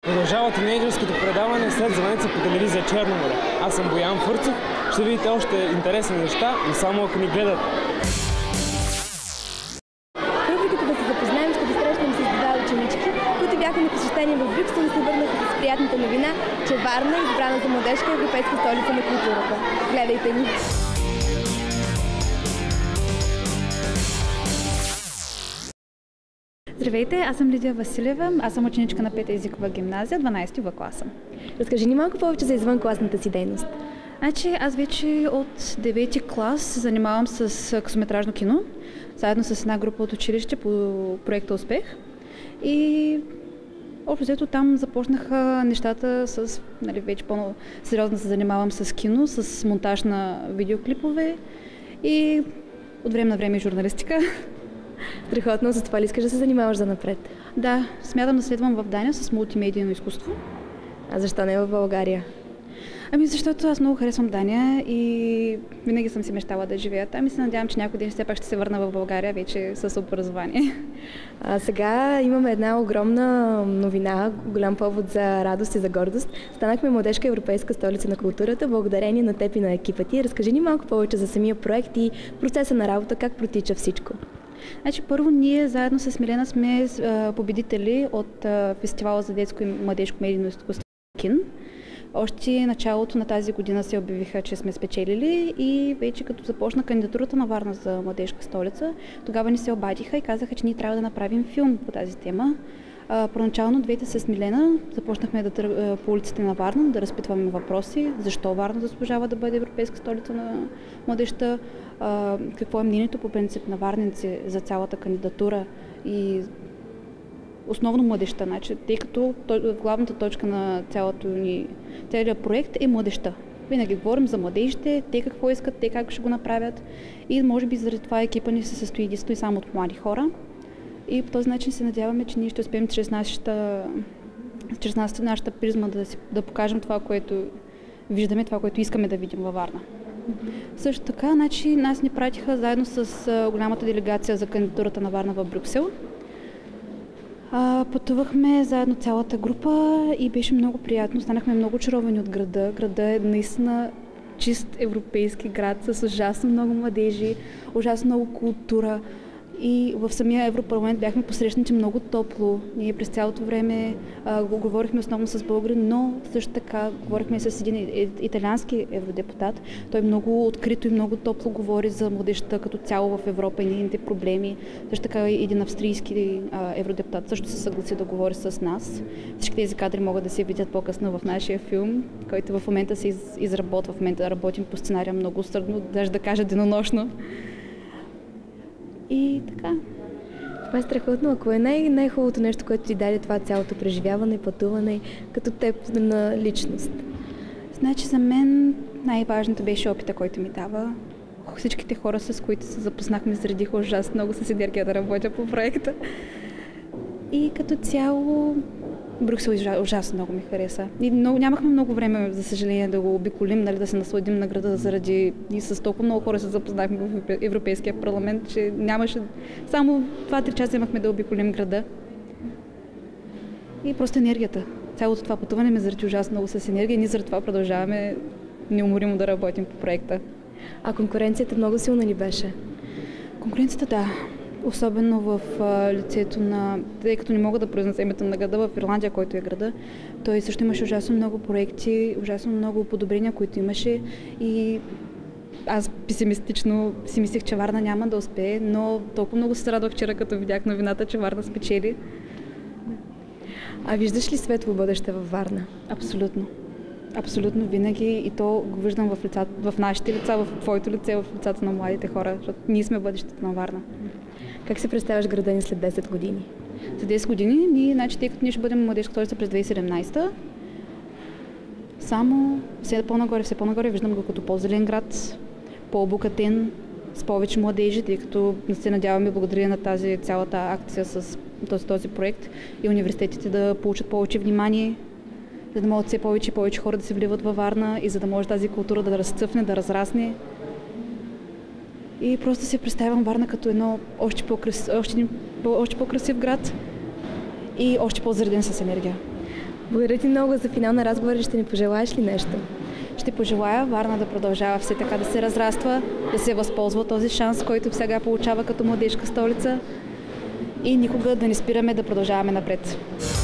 Продължава тинейджърското предаване след звънеца по телевизия Черно море. Аз съм Боян Фурцов. Ще видите още интересни неща, но само ако ни гледат. В рубриката да се запознаем ще срещнем с два ученички, които бяха на посещение в Брюксел и се върнаха с приятната новина, че Варна е избрана за младежка европейска столица на културата. Гледайте ни! Здравейте, аз съм Лидия Василева, аз съм ученичка на 5-та езикова гимназия, 12-ти В класа. Разкажи ни малко повече за извънкласната си дейност. Значи, аз вече от 9-ти клас се занимавам с късометражно кино, заедно с една група от училище по проекта Успех. И общо взето там започнаха нещата с, вече по-сериозно да се занимавам с кино, с монтаж на видеоклипове и от време на време и журналистика. Страхотно, за това ли искаш да се занимаваш занапред? Да, смятам да следвам в Дания с мултимедийно изкуство. А защо не в България? Ами защото аз много харесвам Дания и винаги съм си мечтала да живея там и се надявам, че някой ден все пак ще се върна в България вече с образование. А сега имаме една огромна новина, голям повод за радост и за гордост. Станахме младежка европейска столица на културата, благодарение на теб и на екипа ти. Разкажи ни малко повече за самия проект и процеса на работа, как протича всичко. Значи, първо ние заедно с Милена сме победители от фестивала за детско и младежко медийно изкуство КИН. Още началото на тази година се обявиха, че сме спечелили и вече като започна кандидатурата на Варна за младежка столица, тогава ни се обадиха и казаха, че ние трябва да направим филм по тази тема. Първоначално двете с Милена започнахме по улиците на Варна да разпитваме въпроси, защо Варна заслужава да бъде европейска столица на младежта, какво е мнението по принцип на варненци за цялата кандидатура и основно младежта, тъй като главната точка на целият проект е младежта. Винаги говорим за младежите, те какво искат, те как ще го направят и може би заради това екипа ни се състои единствено и само от млади хора. И по този начин се надяваме, че ние ще успеем чрез нашата призма да покажем това, което виждаме, това, което искаме да видим във Варна. Също така, нас ни пратиха заедно с голямата делегация за кандидатурата на Варна в Брюксел. Пътувахме заедно цялата група и беше много приятно. Станахме много очаровани от града. Града е наистина чист европейски град с ужасно много младежи, ужасно много култура. И в самия Европарламент бяхме посрещнати много топло. Ние през цялото време говорихме основно с българи, но също така говорихме с един италиански евродепутат. Той много открито и много топло говори за младежта като цяло в Европа и нейните проблеми. Също така и един австрийски евродепутат също се съгласи да говори с нас. Всички тези кадри могат да се видят по-късно в нашия филм, който в момента се изработва. В момента работим по сценария много усърдно, даже да кажа денонощно. И така. Това е страхотно. Ако е най-хубавото нещо, което ти даде това цялото преживяване, пътуване, като теб на личност? Значи за мен най-важното беше опита, който ми дава. Всичките хора, с които се запознахме, заредиха ужасно много с енергия да работя по проекта. И като цяло Брюксел ужасно много ми хареса. И нямахме много време, за съжаление, да го обиколим, да се насладим на града заради и с толкова много хора се запознахме в Европейския парламент, че нямаше само 2-3 часа имахме да обиколим града. И просто енергията. Цялото това пътуване ме заради ужасно много с енергия и ние заради това продължаваме неуморимо да работим по проекта. А конкуренцията много силна ли беше? Конкуренцията, да. Особено в лицето на... Тъй като не мога да произнеса името на града, в Ирландия, който е града, той също имаше ужасно много проекти, ужасно много подобрения, които имаше и аз песимистично си мислех, че Варна няма да успее, но толкова много се радвах вчера, като видях новината, че Варна спечели. А виждаш ли светло бъдеще във Варна? Абсолютно. Абсолютно винаги и то го виждам в нашите лица, в твоето лице, в лицата на младите хора, защото ние сме бъдещето на Варна. Как се представяш града ни след 10 години? След 10 години, тъй като ние ще бъдем младежка столица през 2017, само все по-нагоре виждам го като по-зелен град, по-обогатен, с повече младежи, тъй като се надяваме благодарение на тази цялата акция с този проект и университетите да получат повече внимание, за да могат все повече и повече хора да се вливат във Варна и за да може тази култура да разцъфне, да разрасне. И просто си представям Варна като едно още по-красив град и още по-зареден с енергия. Благодаря ти много за финал на разговора. Ще ни пожелаеш ли нещо? Ще пожелая Варна да продължава все така да се разраства, да се възползва този шанс, който сега получава като младежка столица и никога да не спираме да продължаваме напред.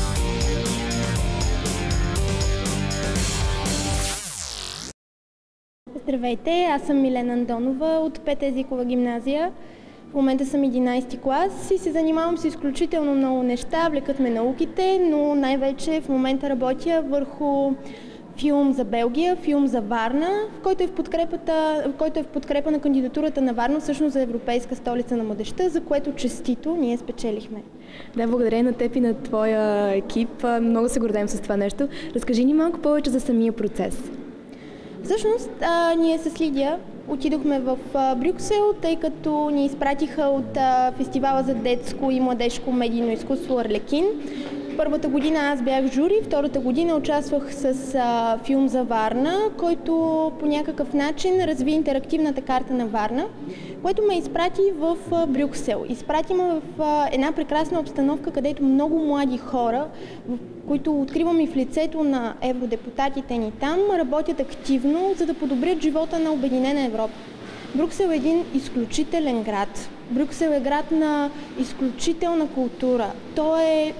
Здравейте, аз съм Милена Андонова от 5 езикова гимназия. В момента съм 11 клас и се занимавам с изключително много неща. Влекат ме науките, но най-вече в момента работя върху филм за Белгия, филм за Варна, който е в подкрепа на кандидатурата на Варна всъщност за Европейска столица на младежта, за което честито ние спечелихме. Да, благодаря на теб и на твоя екип. Много се гордеем с това нещо. Разкажи ни малко повече за самия процес. Всъщност, ние с Лидия отидохме в Брюксел, тъй като ни изпратиха от фестивала за детско и младежко медийно изкуство Арлекин. Първата година аз бях жури, втората година участвах с филм за Варна, който по някакъв начин разви интерактивната карта на Варна, което ме изпрати в Брюксел. Изпрати ме в една прекрасна обстановка, където много млади хора, които откривам и в лицето на евродепутатите ни там, работят активно, за да подобрят живота на Обединена Европа. Брюксел е един изключителен град. Брюксел е град на изключителна култура. Той е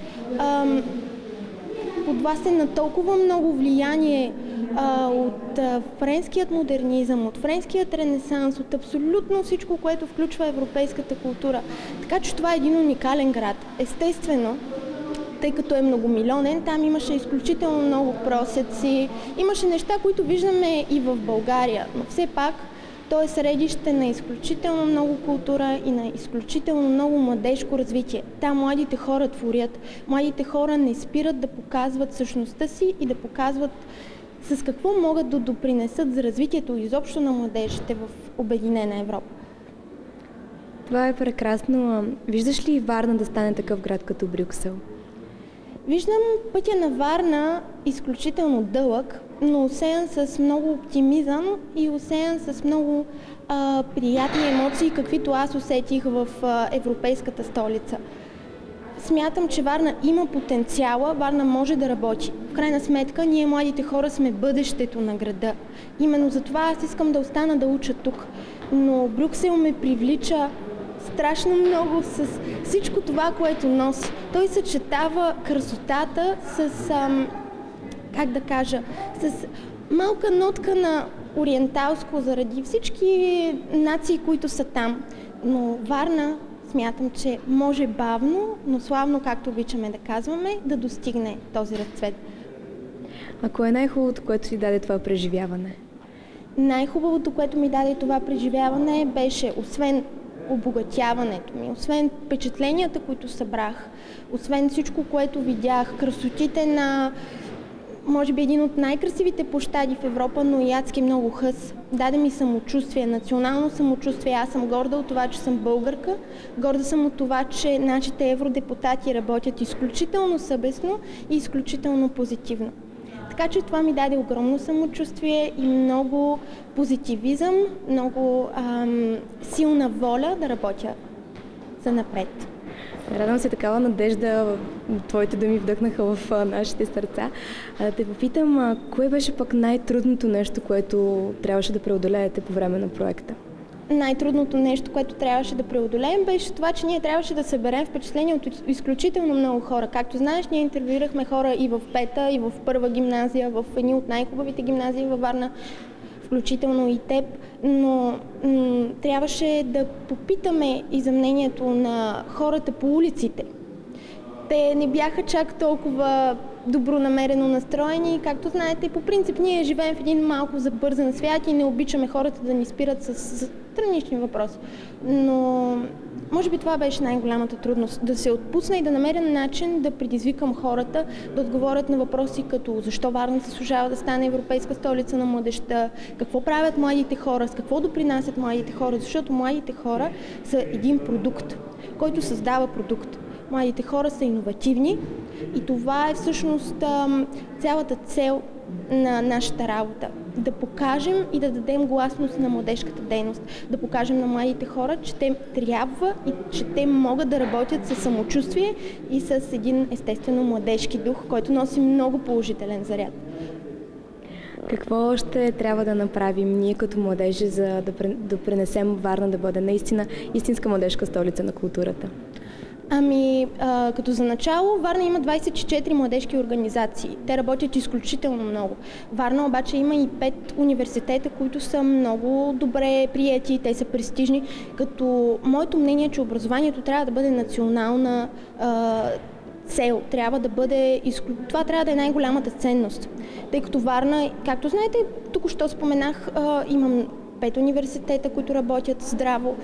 подвластен на толкова много влияние от френският модернизъм, от френският ренесанс, от абсолютно всичко, което включва европейската култура. Така че това е един уникален град. Естествено, тъй като е многомилионен, там имаше изключително много просеци, имаше неща, които виждаме и в България, но все пак то е средище на изключително много култура и на изключително много младежко развитие. Там младите хора творят, младите хора не спират да показват същността си и да показват с какво могат да допринесат за развитието изобщо на младежите в Обединена Европа. Това е прекрасно. Виждаш ли Варна да стане такъв град като Брюксел? Виждам пътя на Варна изключително дълъг, но осеян с много оптимизъм и осеян с много приятни емоции, каквито аз усетих в европейската столица. Смятам, че Варна има потенциала, Варна може да работи. В крайна сметка, ние младите хора сме бъдещето на града. Именно за това аз искам да остана да уча тук. Но Брюксел ме привлича страшно много с всичко това, което носи. Той съчетава красотата с, как да кажа, с малка нотка на ориенталско заради всички нации, които са там. Но Варна смятам, че може бавно, но славно, както обичаме да казваме, да достигне този разцвет. А кое е най-хубавото, което ти даде това преживяване? Най-хубавото, което ми даде това преживяване, беше, освен обогатяването ми, освен впечатленията, които събрах, освен всичко, което видях, красотите на, може би, един от най-красивите площади в Европа, но и адски много хъс. Даде ми самочувствие, национално самочувствие. Аз съм горда от това, че съм българка, горда съм от това, че нашите евродепутати работят изключително съвестно и изключително позитивно. Така че това ми даде огромно самочувствие и много позитивизъм, много силна воля да работя за напред. Радвам се, такава надежда твоите думи вдъхнаха в нашите сърца. Да те попитам, кое беше пък най-трудното нещо, което трябваше да преодолеете по време на проекта? Най-трудното нещо, което трябваше да преодолеем, беше това, че ние трябваше да съберем впечатления от изключително много хора. Както знаеш, ние интервюирахме хора и в Пета, и в Първа гимназия, в едни от най-хубавите гимназии във Варна, включително и теб, но трябваше да попитаме и за мнението на хората по улиците. Те не бяха чак толкова добронамерено настроени. Както знаете, по принцип ние живеем в един малко забързан свят и не обичаме хората да ни спират с странични въпроси. Но може би това беше най-голямата трудност. Да се отпусна и да намеря начин да предизвикам хората да отговорят на въпроси като защо Варна заслужава да стане европейска столица на младежта, какво правят младите хора, с какво допринасят младите хора, защото младите хора са един продукт, който създава продукт. Младите хора са иновативни и това е всъщност цялата цел на нашата работа. да покажем и да дадем гласност на младежката дейност. Да покажем на младите хора, че те трябва и че те могат да работят със самочувствие и с един естествено младежки дух, който носи много положителен заряд. Какво още трябва да направим ние като младежи, за да допринесем Варна да бъде наистина истинска младежка столица на културата? Като за начало, Варна има 24 младежки организации. Те работят изключително много. Варна обаче има и 5 университета, които са много добре приети, те са престижни. Като моето мнение е, че образованието трябва да бъде национална цел. Това трябва да е най-голямата ценност. Тъй като Варна, както знаете, току-що споменах, имам 5 университета, които работят здраво.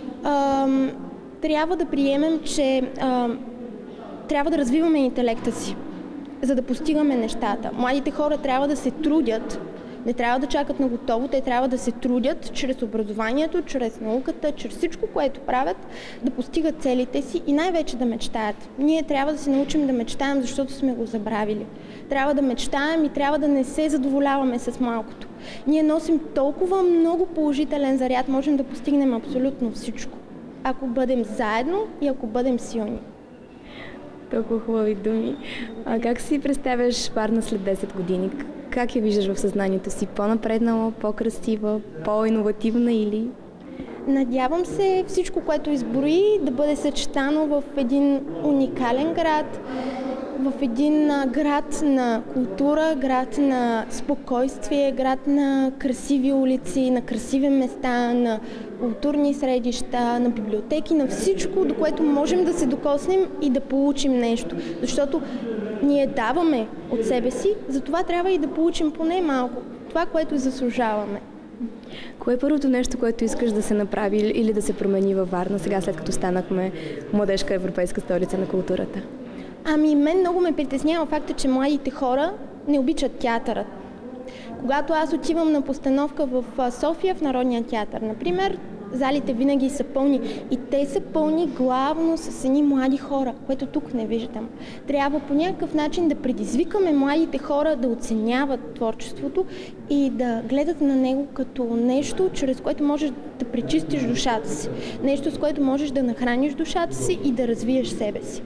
Трябва да приемем, че трябва да развиваме интелекта си, за да постигаме нещата. Младите хора трябва да се трудят, не трябва да чакат на готово, те трябва да се трудят чрез образованието, чрез науката, чрез всичко, което правят, да постигат целите си и най-вече да мечтаят. Ние трябва да се научим да мечтаем, защото сме го забравили. Трябва да мечтаем и трябва да не се задоволяваме с малкото. Ние носим толкова много положителен заряд, можем да постигнем абсолютно всичко, ако бъдем заедно и ако бъдем силни. Толкова хубави думи. А как си представяш Варна след 10 години? Как я виждаш в съзнанието си? По-напреднала, по-красива, по-иновативна или? Надявам се всичко, което изброи, да бъде съчетано в един уникален град, в един град на култура, град на спокойствие, град на красиви улици, на красиви места, на културни средища, на библиотеки, на всичко, до което можем да се докоснем и да получим нещо. Защото ние даваме от себе си, затова трябва и да получим поне малко. Това, което заслужаваме. Кое е първото нещо, което искаш да се направи или да се промени във Варна, сега след като станахме младежка европейска столица на културата? Мен много ме притеснява факта, че младите хора не обичат театъра. Когато аз отивам на постановка в София, в Народния театър, например, залите винаги са пълни и те са пълни главно с едни млади хора, което тук не виждам. Трябва по някакъв начин да предизвикаме младите хора да оценяват творчеството и да гледат на него като нещо, чрез което можеш да пречистиш душата си. Нещо, с което можеш да нахраниш душата си и да развиеш себе си.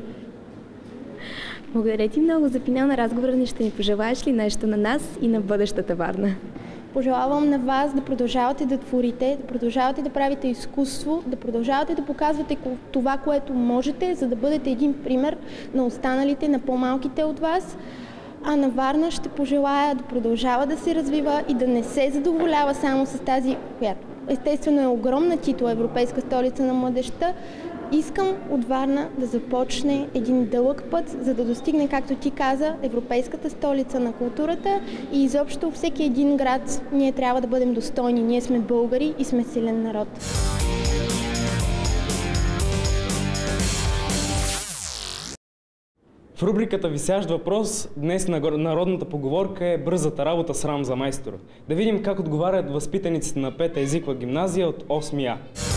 Благодаря ти много за финал на разговора. Ще ни пожелаеш ли нещо на нас и на бъдещата Варна? Пожелавам на вас да продължавате да творите, да продължавате да правите изкуство, да продължавате да показвате това, което можете, за да бъдете един пример на останалите, на по-малките от вас. А на Варна ще пожелая да продължава да се развива и да не се задоволява само с тази, която естествено е огромна титла Европейска столица на младежта. Искам от Варна да започне един дълъг път, за да достигне, както ти каза, Европейската столица на културата и изобщо всеки един град ние трябва да бъдем достойни. Ние сме българи и сме силен народ. В рубриката "Висящ въпрос" днес народната поговорка е "Бързата работа, срам за майстора". Да видим как отговарят възпитаниците на 5-та езикова гимназия от 8А.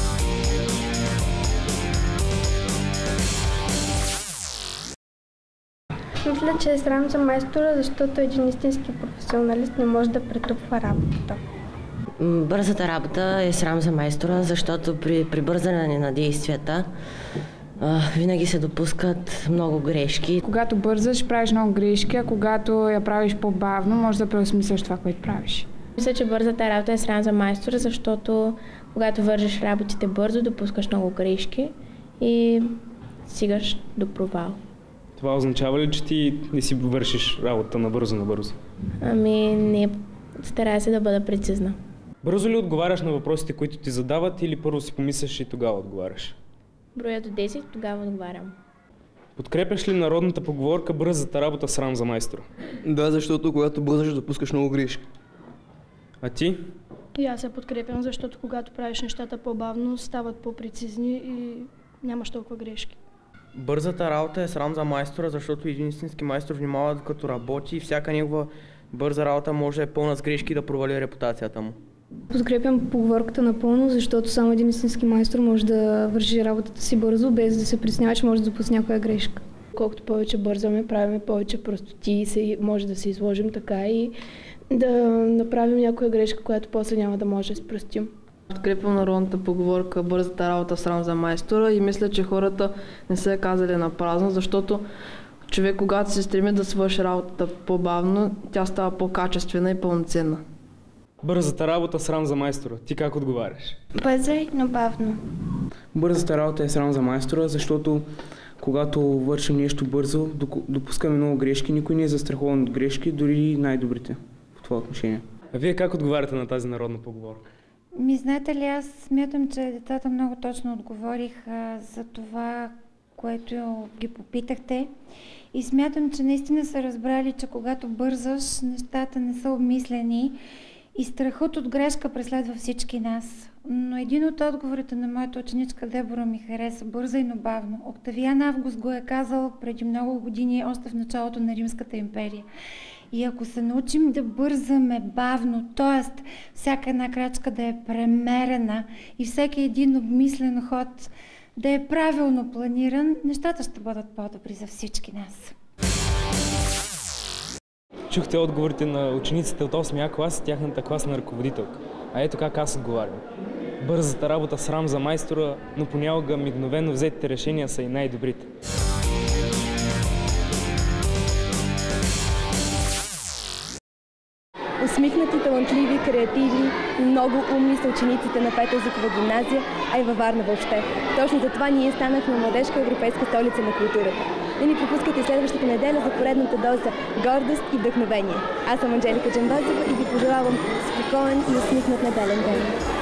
Мисля, че е срам за майстора, защото един истински професионалист не може да претупва работата. Бързата работа е срам за майстора, защото при прибързане на действията винаги се допускат много грешки. Когато бързаш, правиш много грешки, а когато я правиш по-бавно, можеш да преосмисляш това, което правиш. Мисля, че бързата работа е срам за майстора, защото когато вършиш работите бързо, допускаш много грешки и стигаш до провал. Това означава ли, че ти не си вършиш работа набързо? Не, старая се да бъда прецизна. Бързо ли отговаряш на въпросите, които ти задават, или първо си помисляш и тогава отговаряш? Броя до 10, тогава отговарям. Подкрепяш ли народната поговорка "Бързата работа, срам за майстора"? Да, защото когато бързаш, допускаш много грешки. А ти? И аз я подкрепям, защото когато правиш нещата по-бавно, стават по-прецизни и нямаш толкова грешки. Бързата работа е срам за майстора, защото един истински майстор внимава като работи и всяка негова бърза работа може да е пълна с грешки и да провали репутацията му. Подкрепям поговорката напълно, защото само един истински майстор може да върши работата си бързо, без да се притеснява, че може да допусне някоя грешка. Колкото повече бързаме, правим повече простоти и може да се изложим така и Да направим някоя грешка, която после няма да може да спростим. Подкрепям народната поговорка "бързата работа срам за майстора" и мисля, че хората не са я казали на празно, защото човек, когато се стреми да свърши работата по-бавно, тя става по-качествена и пълноценна. Бързата работа срам за майстора. Ти как отговаряш? Бързо, но бавно. Бързата работа е срам за майстора, защото когато вършим нещо бързо, допускаме много грешки. Никой не е застрахован от грешки, дори най-добрите в това отношение. А вие как отговаряте на тази народна поговорка? Знаете ли, аз смятам, че децата много точно отговориха за това, което ги попитахте. И смятам, че наистина са разбрали, че когато бързаш, нещата не са обмислени и страхът от грешка преследва всички нас. Но един от отговорите на моята ученичка Дебора ми хареса: бързай, но бавно. Октавиан Август го е казал преди много години, още в началото на Римската империя. И ако се научим да бързаме бавно, т.е. всяка една крачка да е премерена и всеки един обмислен ход да е правилно планиран, нещата ще бъдат по-добри за всички нас. Чухте отговорите на учениците от 8-я клас и тяхната класна ръководителка. А ето как аз отговарям. Бързата работа срам за майстора, но понякога мигновено взетите решения са и най-добрите. Усмихнати, талантливи, креативни, много умни са учениците на 5-та езикова гимназия, а и във Варна въобще. Точно за това ние станахме младежка европейска столица на културата. Не ни пропускайте следващата неделя за поредната доза гордост и вдъхновение. Аз съм Анджелика Джамбазова и ви пожелавам спокоен и усмихнат неделен ден.